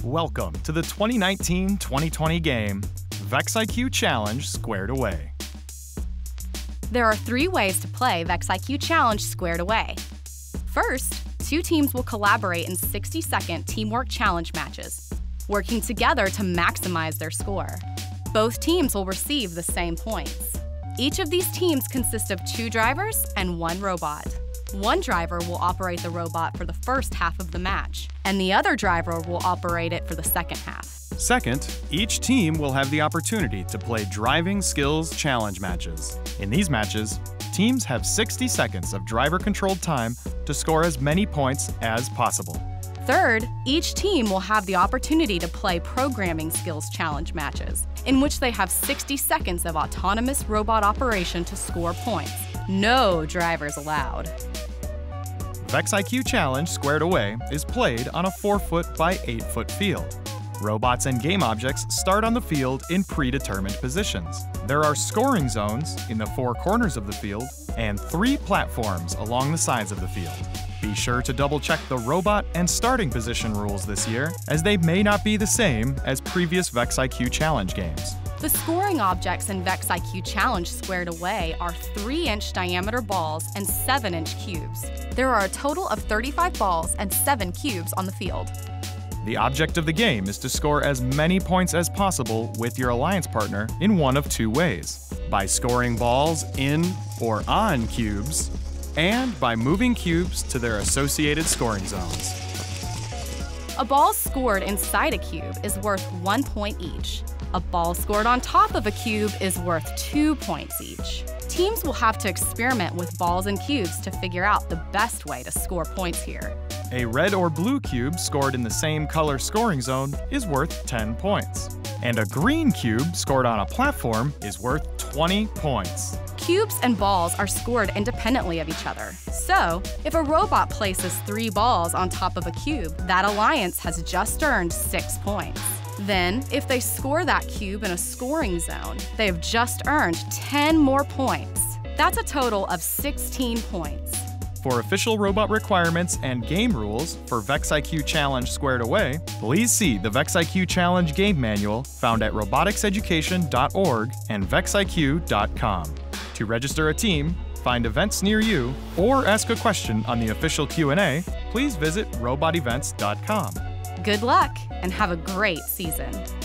Welcome to the 2019-2020 game, VexIQ Challenge Squared Away. There are 3 ways to play VexIQ Challenge Squared Away. First, 2 teams will collaborate in 60-second teamwork challenge matches, working together to maximize their score. Both teams will receive the same points. Each of these teams consists of 2 drivers and 1 robot. One driver will operate the robot for the first half of the match, and the other driver will operate it for the second half. Second, each team will have the opportunity to play driving skills challenge matches. In these matches, teams have 60 seconds of driver-controlled time to score as many points as possible. Third, each team will have the opportunity to play programming skills challenge matches, in which they have 60 seconds of autonomous robot operation to score points. No drivers allowed. VexIQ Challenge Squared Away is played on a 4-foot by 8-foot field. Robots and game objects start on the field in predetermined positions. There are scoring zones in the 4 corners of the field and 3 platforms along the sides of the field. Be sure to double-check the robot and starting position rules this year, as they may not be the same as previous VexIQ Challenge games. The scoring objects in VexIQ Challenge Squared Away are 3-inch diameter balls and 7-inch cubes. There are a total of 35 balls and 7 cubes on the field. The object of the game is to score as many points as possible with your alliance partner in one of 2 ways: by scoring balls in or on cubes, and by moving cubes to their associated scoring zones. A ball scored inside a cube is worth 1 point each. A ball scored on top of a cube is worth 2 points each. Teams will have to experiment with balls and cubes to figure out the best way to score points here. A red or blue cube scored in the same color scoring zone is worth 10 points. And a green cube scored on a platform is worth 20 points. Cubes and balls are scored independently of each other. So, if a robot places 3 balls on top of a cube, that alliance has just earned 6 points. Then, if they score that cube in a scoring zone, they have just earned 10 more points. That's a total of 16 points. For official robot requirements and game rules for VexIQ Challenge Squared Away, please see the VexIQ Challenge Game Manual found at roboticseducation.org and vexiq.com. To register a team, find events near you, or ask a question on the official Q&A, please visit robotevents.com. Good luck and have a great season.